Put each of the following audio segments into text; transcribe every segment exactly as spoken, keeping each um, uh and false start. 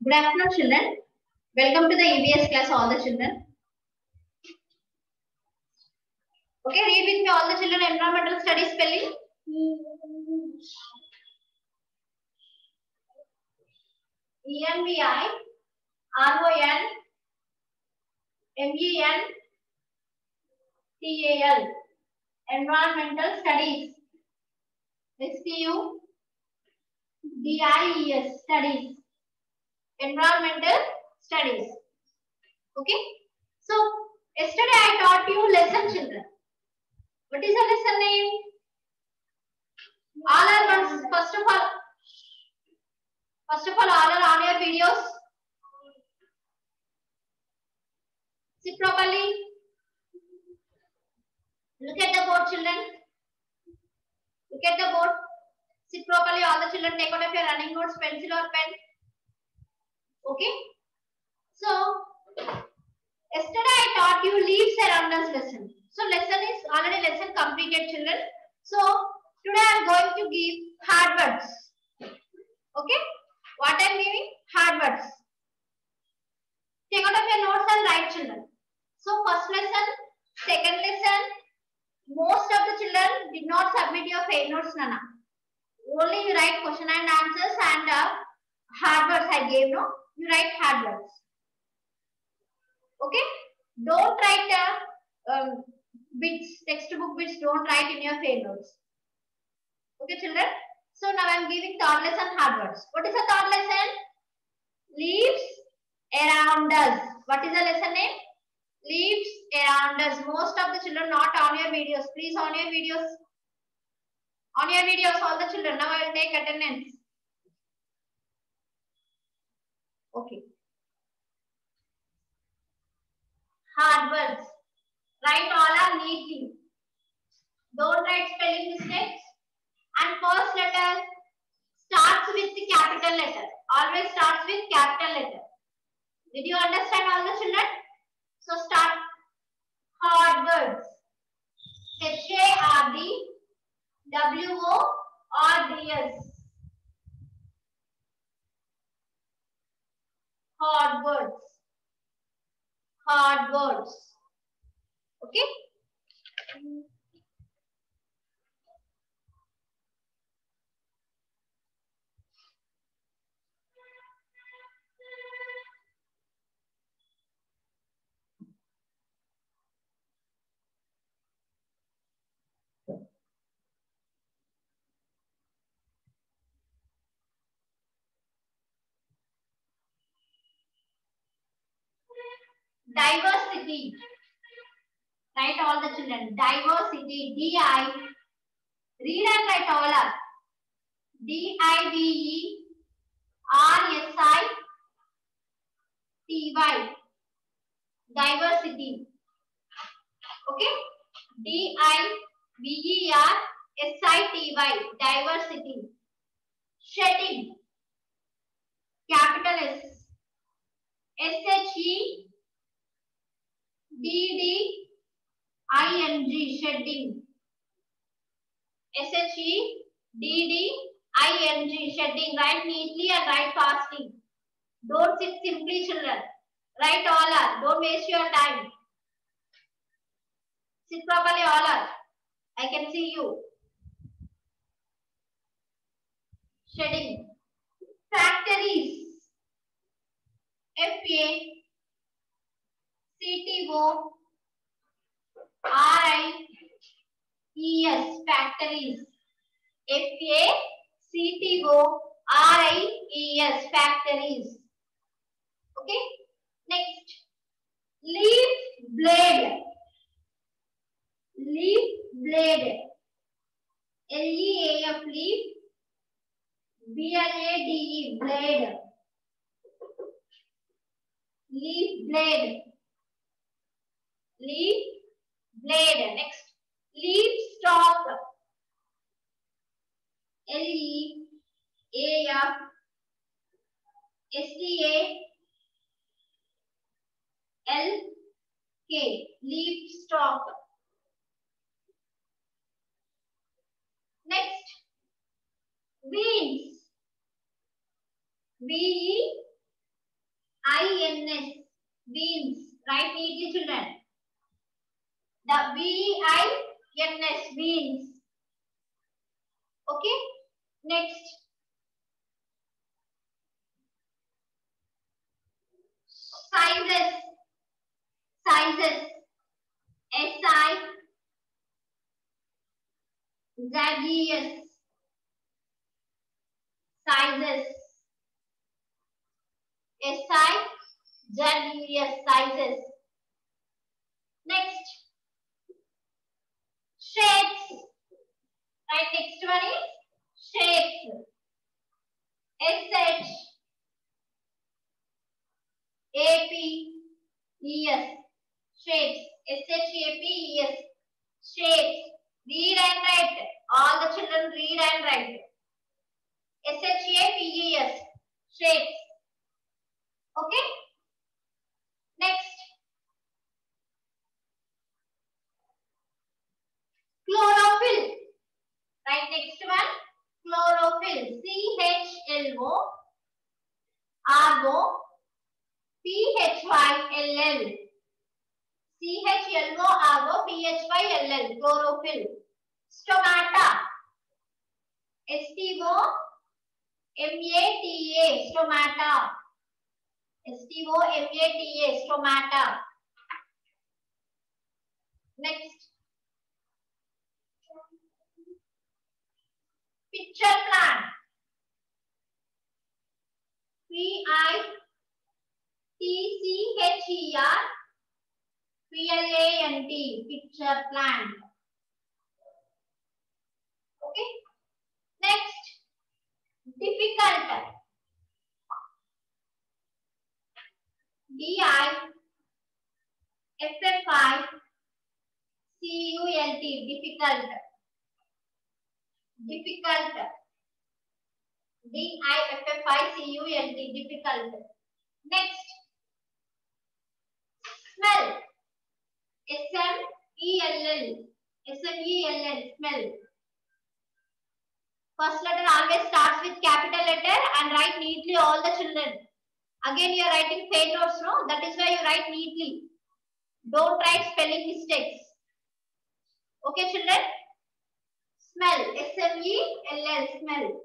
Good afternoon, children. Welcome to the E V S class, all the children. Okay, read with me all the children. Environmental studies spelling. E N V I R O N M E N T A L. Environmental studies. S T U D I E S. Studies. Environmental studies. Okay. So yesterday I taught you lesson, children. What is the lesson name? All are ones. First of all, first of all, all are on your videos. Sit properly. Look at the board, children. Look at the board. Sit properly. All the children take out of your running notes, pencil or pen. Okay. So yesterday I taught you leaves around us lesson. So lesson is already lesson completed, children. So today I am going to give hard words. Okay. What I am giving? Hard words. Take out of your notes and write, children. So first lesson, second lesson, most of the children did not submit your fail notes, Nana. Only you write question and answers and uh, hard words I gave, no? You write hard words. Okay? Don't write uh, um, bits, textbook bits, don't write in your fail notes. Okay, children? So now I am giving third lesson hard words. What is the third lesson? Leaves around us. What is the lesson name? Leaves around us. Most of the children not on your videos. Please on your videos. On your videos, all the children. Now I will take attendance. Okay. Hard words. Write all are neatly. Don't write spelling mistakes. And first letter starts with the capital letter. Always starts with capital letter. Did you understand all the children? So start. Hard words. H A R D W O R D S. Hard words. Hard words. Okay? Diversity. Write all the children. Diversity. D I. Read and write all up. D I V E R S I T Y. Diversity. Okay? D I V E R S I T Y. Diversity. Shedding. Capital S. S H E D D I N G. Shedding. S H E D D I N G. Shedding. Write neatly and write fastly. Don't sit simply, children. Write all are. Don't waste your time. Sit properly, all are. I can see you. Shedding. Factories. F A C T O R I E S. Factories. F A C T O R I E S. Factories. Okay. Next. Leaf blade. Leaf blade. L E A F. Leaf. B L A D E. Blade. Leaf blade. Leaf blade. Next. Leaf stalk. L E A F S T A L K. Leaf stalk. Next. Veins. V E I N S, beans. Write neatly, children. The B I N S, beans. Okay. Next. Sizes. Sizes. S I Z E S. Sizes. S I Z E S. Sizes. Next. Shapes. Right, next one is shapes. S H A P E S. Shapes. S H A P E S. Shapes. Read and write. All the children read and write. S H A P E S. Shapes. Okay. Next. Chlorophyll. Right, next one. Chlorophyll. C H L O R O P H Y L L. C H L O R O P H Y L L. Chlorophyll. Stomata. S T O M A T A. Stomata. S T O M A T A. Stomata. Next. Picture plant. P I T C H E R P L A N T. Picture plant. Okay. Next. Difficult. D I F F I C U L T. Difficult. Difficult. D I F F I C U L T. Difficult. Next. Smell. S M E L L. S M E L L. Smell. First letter always starts with capital letter and write neatly all the children. Again you are writing faint notes, no? That is why you write neatly. Don't write spelling mistakes. Okay children? Smell. S M E L L. Smell.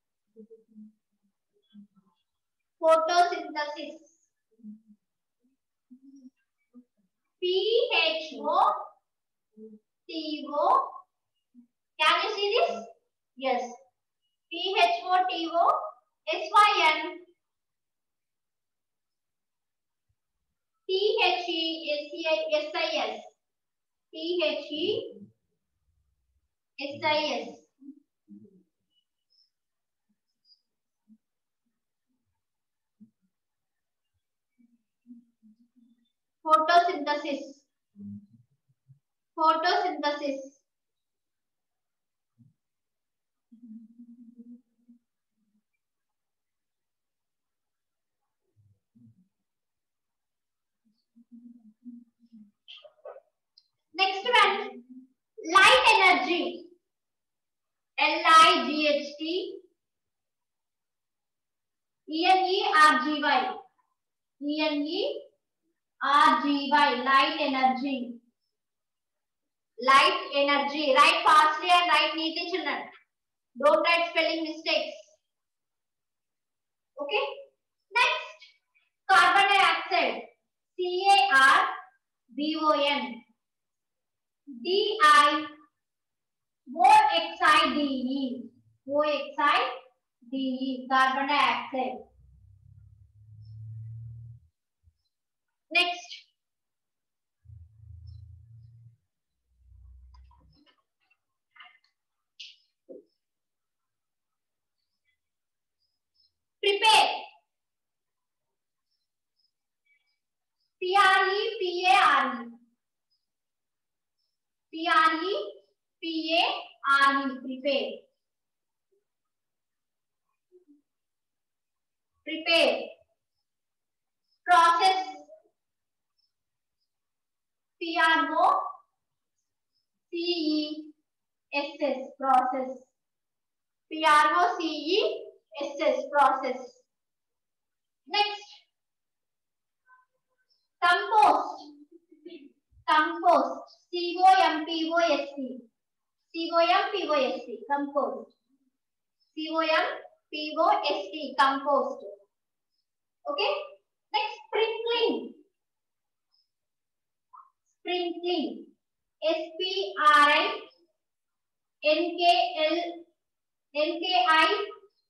Photosynthesis. P H O T O. Can you see this? Yes. P H O T O S Y N T H E S I S. T H E S I S. Photosynthesis. Photosynthesis. Next one. Light energy. L I G H T E N E R G Y. E N E R G Y. Light energy. Light energy. Write fastly and write neatly, children. Don't write spelling mistakes. Okay. Next. Carbon dioxide. C A R B O N. D I O X I D E. O X I D E. Carbon dioxide. Next. Prepare. P R E P A R E. P R E P A R E. Prepare. Prepare. Process. P R O C E S S. Process. P R O C E S S. Process. Next. Compost. Compost. C O M P O S T. C O M P O S T. Compost. C O M P O S T. Compost. Okay. Next, sprinkling. Sprinkling. S P R I N K L N K I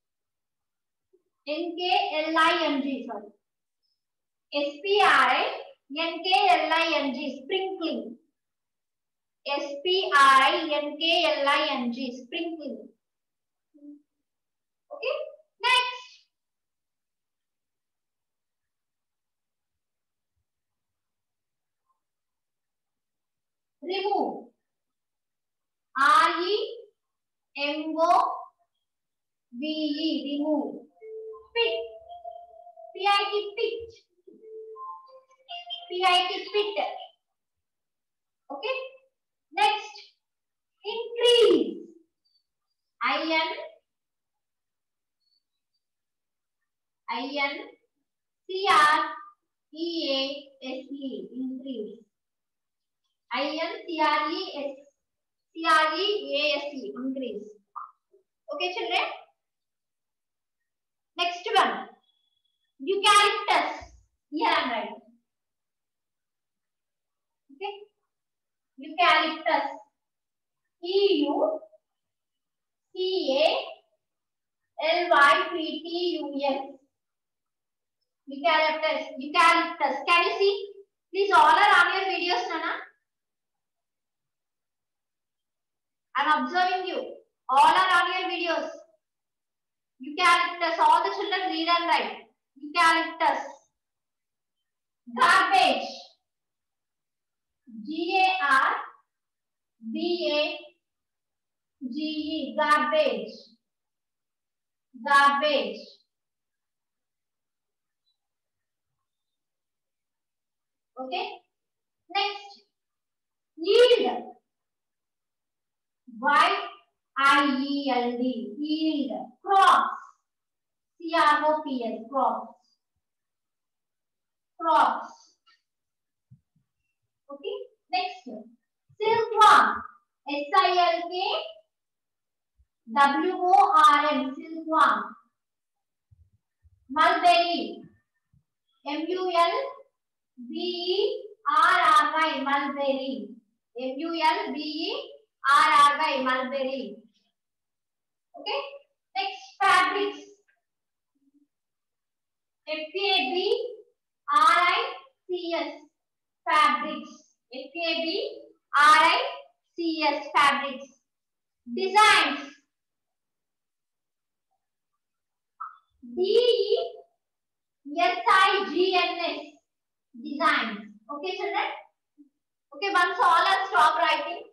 N K L I N G. Sorry. S P R I N K L I N G. Sprinkling. S P R I N K L I N G. Sprinkling. Okay. Next. Remove. R E M O V E. Remove. Pit. P I T. Pit. P I T. Pit. Okay. Next. Increase. I N I N C R E A S E. Increase. I N C R E S C R E A S E. Increase. Okay, children. Next one. Eucalyptus. Here I am writing. Okay. Eucalyptus. E U C A L Y P T U S. Eucalyptus. Eucalyptus. Can you see? Please all are on your videos, Nana. I am observing you. All are on your videos. Eucalyptus. All the children read and write. Eucalyptus. Garbage. G A R B A G E. Garbage. Garbage. Okay. Next. Yield. Y I E L D. Yield. Crops. C R O P S. Crops. Crops. Okay. Next. Silkworm. S I L K W O R M. Silkworm. Mulberry. M U L B E R R Y. Mulberry. M U L B E R R Y. Mulberry. Okay. Next, fabrics. F A B R I C S. Fabrics. F A B R I C S. Fabrics. Designs. D E S I G N S. Designs. Okay, children? Okay, once all are stop writing.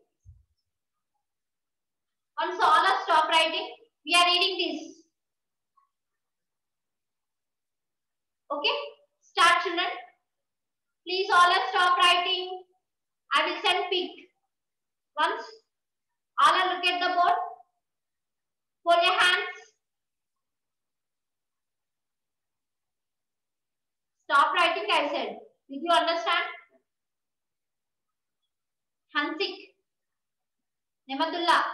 Once all are stop writing, we are reading this. Okay, start, children. Please all are stop writing. I will send pic. Once all are look at the board. Hold your hands. Stop writing, I said. Did you understand? Hansik. Nematullah.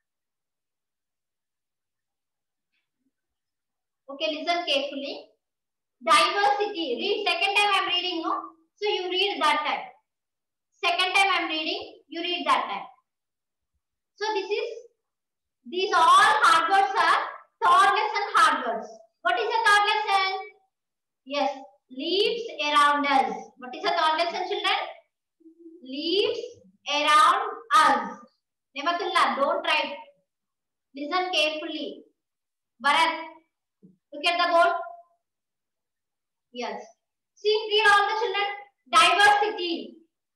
Okay, listen carefully. Diversity. Read. Second time I am reading, no? So you read that time. Second time I am reading, you read that time. So this is, these all hard words are third lesson hard words. What is the third lesson? Yes, leaves around us. What is the third lesson, children? Leaves around us. Nematullah, don't write. Listen carefully. Bharat, look at the board. Yes. See, read all the children. Diversity.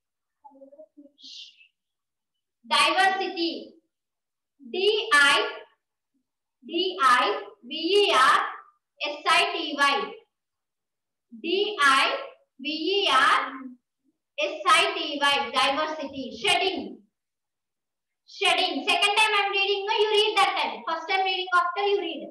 Diversity. D I D I V E R S I T Y. D I V E R S I T Y. Diversity. Shedding. Shedding. Second time I am reading, no, you read that time. First time reading, after you read.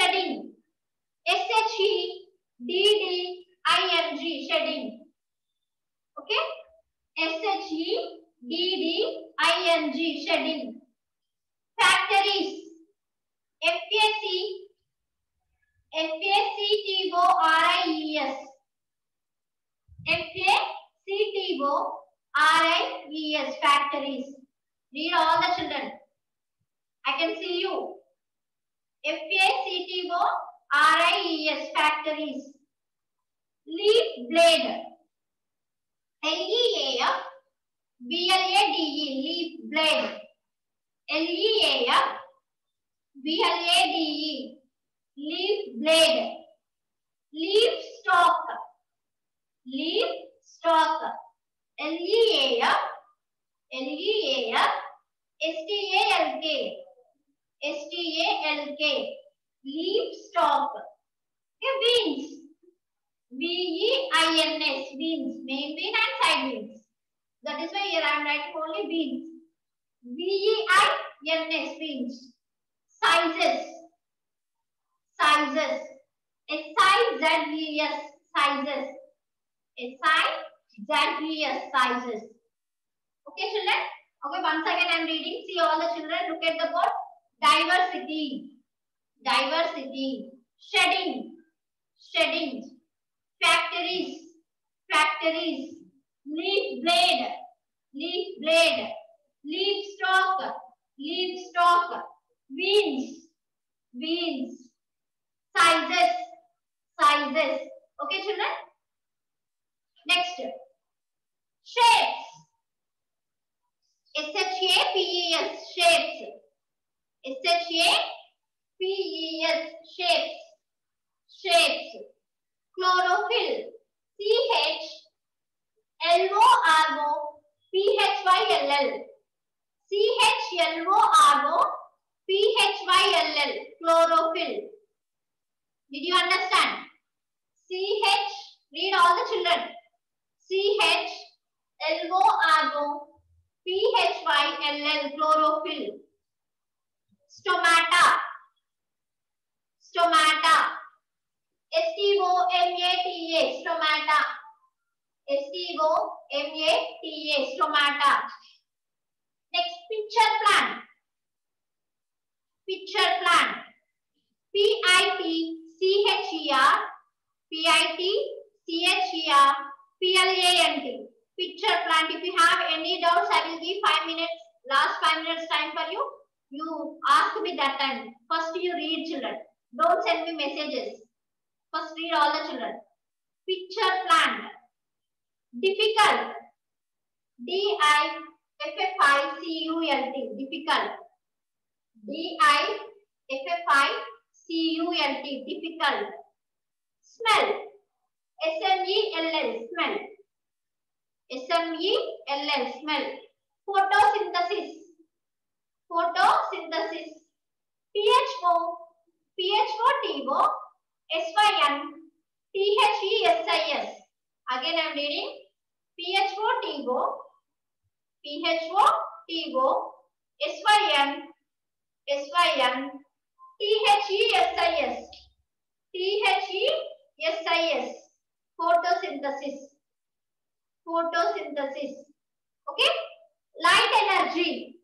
Shedding. S H E D D I N G. Shedding. Okay. S H E D D I N G, shedding. Factories. F A C F A C T O R I E S. F A C T O R I E S. Factories. Read all the children. I can see you. F A C T O R I E S. Factories. Leaf blade. L E A F B L A D E. Leaf blade. L E A F B L A D E. Leaf blade. Leaf stalk. Leaf stalk. L E A F L E A F S T A L K. S T A L K. Leaf stalk. Okay, beans. B E I N S. Beans. Main bean and side beans. That is why here I am writing only beans. B E I N S. Beans. Sizes. Sizes. S I Z E S. Sizes. S I Z E S. Sizes. Okay, children? Okay, once again I am reading. See all the children. Look at the board. Diversity. Diversity. Shedding. Shedding. Factories. Factories. Leaf blade. Leaf blade. Leaf stalk. Leaf stalk. Beans. Beans. Sizes. Sizes. Okay, children? Next. Shapes. S H A P E S. Shapes. S H A P E S. Shapes. Shapes. Chlorophyll. C H L O R O P H Y L L. C H L O R O P H Y L L. Chlorophyll. Did you understand? C H, read all the children. C H L O R O P H Y L L. Chlorophyll. Stomata. Stomata. S T O M A T A. Stomata. S T O M A T A. Stomata. Next, pitcher plant. Pitcher plant. P I T C H E R. P I T C H E R. P L A N T. Pitcher plant. If you have any doubts, I will give five minutes. Last five minutes time for you. You ask me that time. First you read, children. Don't send me messages. First read all the children. Pitcher plant. Difficult. D I F F I C U L T. Difficult. D I F F I C U L T. Difficult. Smell. S M E L L. Smell. S M E L L. Smell. Photosynthesis. Photosynthesis. P H O. P H O T O. S Y N. T H E S I S. Again I am reading. P H O T O. P H O T O. S Y N. S Y N. T H E S I S. T H E S I S. Photosynthesis. Photosynthesis. Okay. Light energy.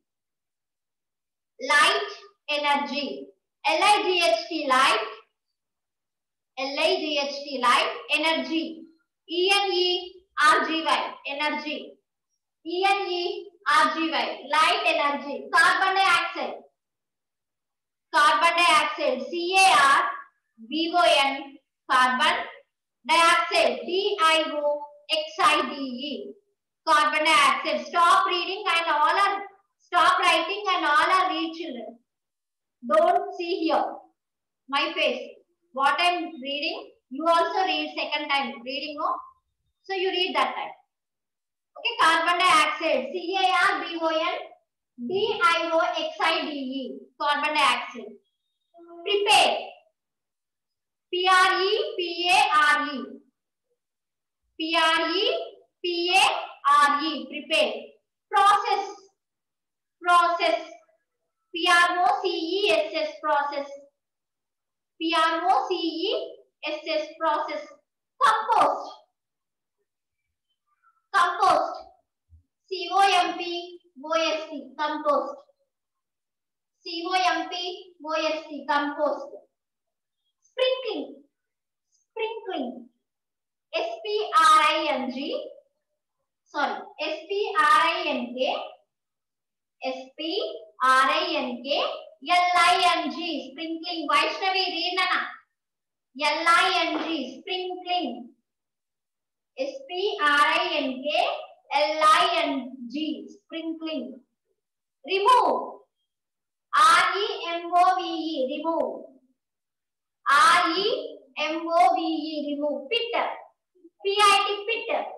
Light energy. L I G H T. Light. L I G H T. Light. Energy. E N E R G Y. Energy. E N E R G Y. Light energy. Carbon dioxide. Carbon dioxide. C A R B O N. Carbon dioxide. D I O X I D E. Carbon dioxide. Stop reading and all are stop writing and all are read, children. Don't see here my face. What I am reading, you also read second time reading, no? So you read that time. Okay, carbon dioxide. C A R B O N D I O X I D E. Carbon dioxide. Prepare. P R E P A R E. P R E P A R E. Prepare. Process. Process. P R O C E S S. Process. P R O C E S S. Process. Compost. compost, C O M P O S T, compost, C O M P O S T, compost. Sprinkling, sprinkling, S P R I N G, sorry, S P R I N K, S P R I N K, L I N G, sprinkling. Vaishnavi, read Nana. L I N G, sprinkling. S P R I N K, L I N G, sprinkling. Remove, R E M O V E, remove. R E M O V E, remove. Pit, P I T, pit.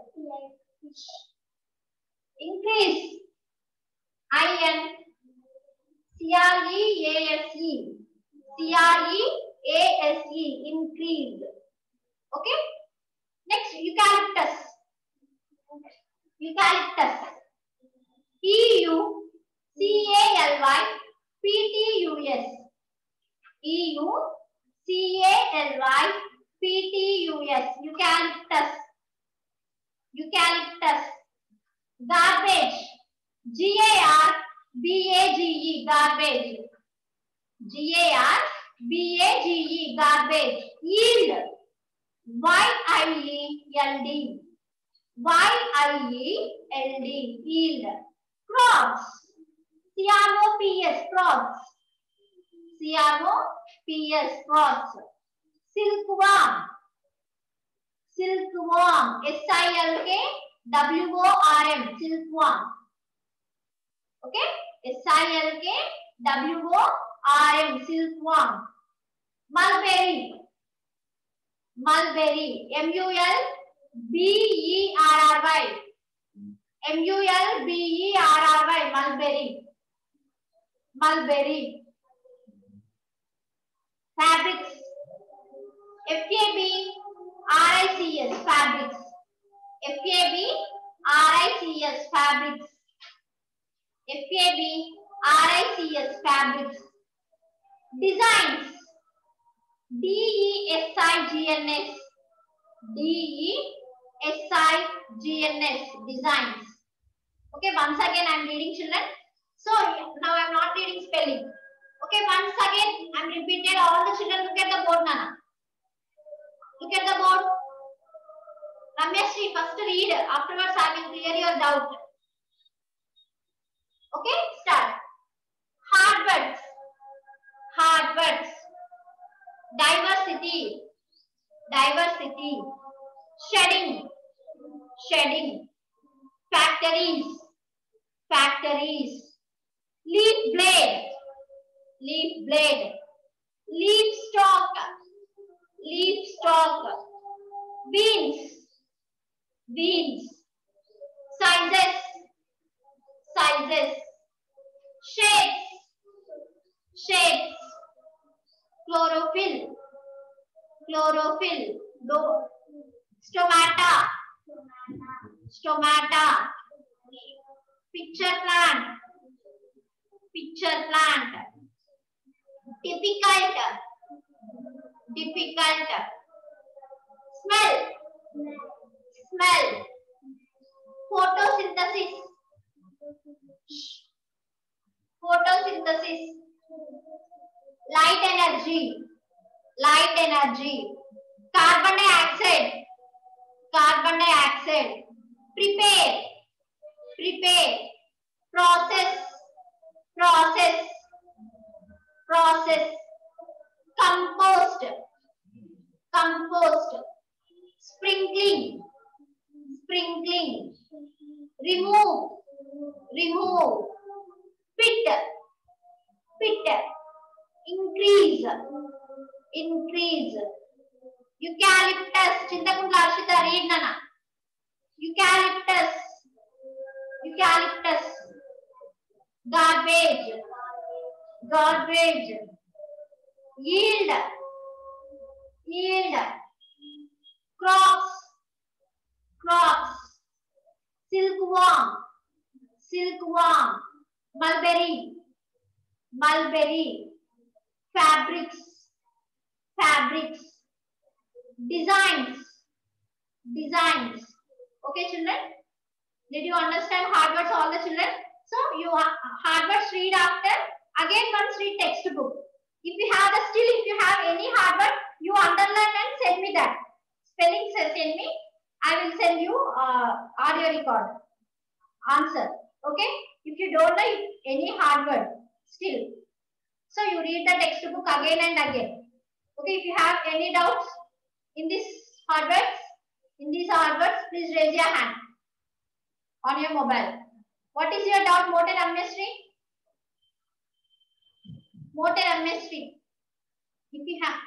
Increase, I N C R E A S E, C R E A S E, increase. Okay. Next, eucalyptus. Eucalyptus. E U C A L Y P T U S. E U C A L Y P T U S. Eucalyptus. Eucalyptus. Garbage. G A R B A G E. Garbage. G A R B A G E. Garbage. Yield. Y I E L D. Y I E L D. Yield. Crops. C R O P S. Crops. C R O P S. Crops. Silkworm. Silkworm. S I L K W O R M. Silkworm. Okay. S I L K W O R M. Silkworm. Mulberry. Mulberry. M U L B E R R Y. M U L B E R R Y. Mulberry. Mulberry. Fabrics. F A B R I C S. Fabrics. F A B R I C S. Fabrics. F A B R I C S. Fabrics. Designs. D E S I G N S. D E S I G N S. Designs. Okay, once again I am reading, children. So now I am not reading spelling. Okay, once again I am repeated. All the children look at the board, Nana. Look at the board. Ramyashri, first read. Afterwards I will clear your doubt. Okay, start. Hard words. Hard words. Diversity. Diversity. Shedding. Shedding. Factories. Factories. Leaf blade. Leaf blade. Leaf stalk. Leaf stalk. Beans. Beans. Sizes. Sizes. Shapes. Shapes. Chlorophyll. Chlorophyll. Do. Stomata. Stomata. Picture plant. Picture plant. Difficult. Difficult. Smell. Smell. Photosynthesis. Photosynthesis. Light energy. Light energy. Carbon dioxide. Carbon dioxide. Prepare. Prepare. Process. Process. Process. Compost. Compost. Sprinkling. Sprinkling. Remove. Remove. Pit. Pit. Increase. Increase. Eucalyptus. Chintakunda Arshita, read Nana. Eucalyptus. Eucalyptus. Garbage. Garbage. Yield. Yield. Crops. Crops. Silkworm. Silkworm. Mulberry. Mulberry. Fabrics. Fabrics. Designs. Designs. Okay, children? Did you understand hard words, all the children? So you hard words read after. Again once read textbook. If you have the still, if you have any hard word, you underline and send me that. Spelling send me. I will send you uh, audio record. Answer. Okay. If you don't know any hard word, still. So you read the textbook again and again. Okay. If you have any doubts in this hard words, in these hard words, please raise your hand on your mobile. What is your doubt, Mote Rameshri? Mote Rameshri. If you have.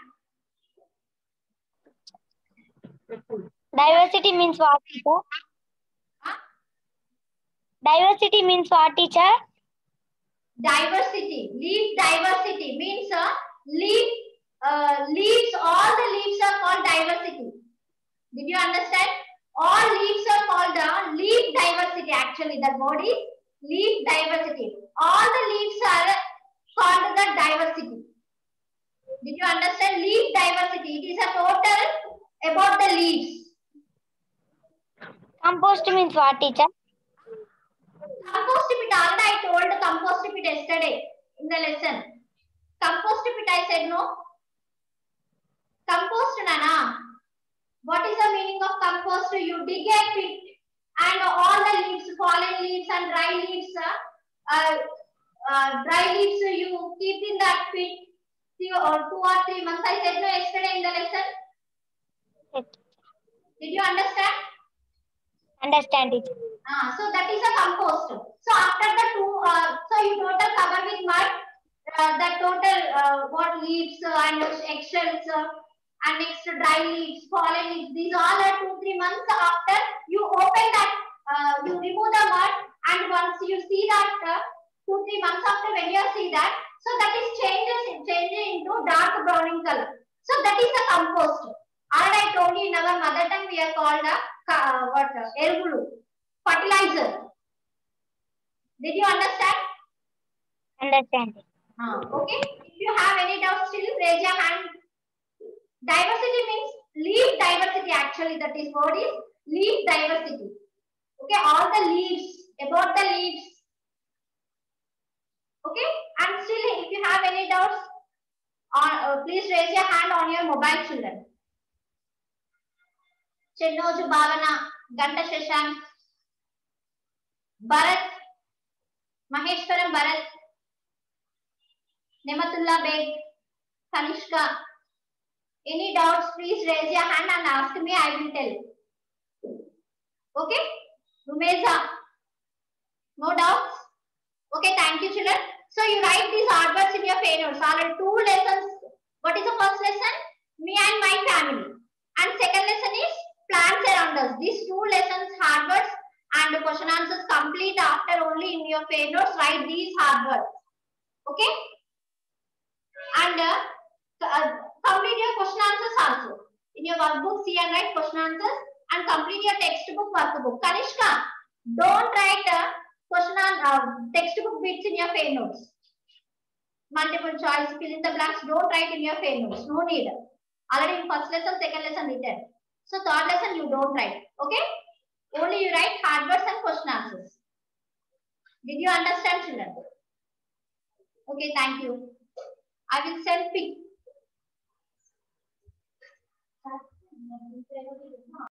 Diversity means what, teacher? Huh? Diversity means what, teacher? Diversity. Leaf diversity means uh, leaf, uh, leaves, all the leaves are called diversity. Did you understand? All leaves are called uh, leaf diversity actually. The word is leaf diversity. All the leaves are called the diversity. Did you understand? Leaf diversity. It is a total about the leaves. Compost means what, teacher? Compost pit, already I told compost pit yesterday in the lesson. Compost pit I said no. Compost Nana. What is the meaning of compost? You dig a pit and all the leaves, fallen leaves and dry leaves, uh, uh, dry leaves you keep in that pit or two or three months. I said no yesterday in the lesson. Yes. Did you understand? Understand, teacher. Ah, so that is a compost. So after the two, uh, so you total cover with mud, uh, the total uh, what leaves uh, and eggshells uh, and next dry leaves, fallen leaves. These all are two three months after you open that, uh, you remove the mud, and once you see that uh, two three months after when you see that, so that is changes changing into dark browning color. So that is the compost. Already I told you in our mother tongue we are called a uh, what uh, ergulu, fertilizer. Did you understand? Understand. Uh, okay. If you have any doubts, still raise your hand. Diversity means leaf diversity. Actually, that is word is leaf diversity. Okay, all the leaves, about the leaves. Okay, and still, if you have any doubts, on uh, please raise your hand on your mobile, children. Chennoju Bhavana, Ganta Shashank, Bharat, Maheshwaram Bharat, Nematullah Beg, Kanishka. Any doubts, please raise your hand and ask me, I will tell. Okay? Rumeza. No doubts? Okay, thank you, children. So you write these hard words in your failures. Already two lessons. What is the first lesson? Me and my family. And second lesson is plants around us. These two lessons, hard words and the question answers complete after only in your failures. Write these hard words. Okay? And uh, uh, complete your question answers also. In your workbook, see and write question answers and complete your textbook workbook. Kanishka, don't write uh, question on uh, textbook bits in your fail notes. Multiple choice, fill in the blanks, don't write in your fail notes. No need. Already in first lesson, second lesson written. So third lesson you don't write. Okay? Only you write hard words and question answers. Did you understand, children? Okay, thank you. I will send pic.